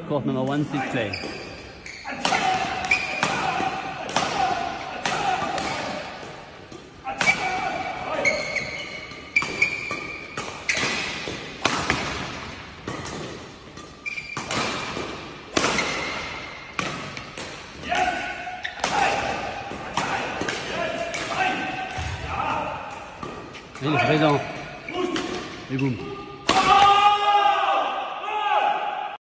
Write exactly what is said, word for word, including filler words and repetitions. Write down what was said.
court number one, set play. Il est présent. Et boum.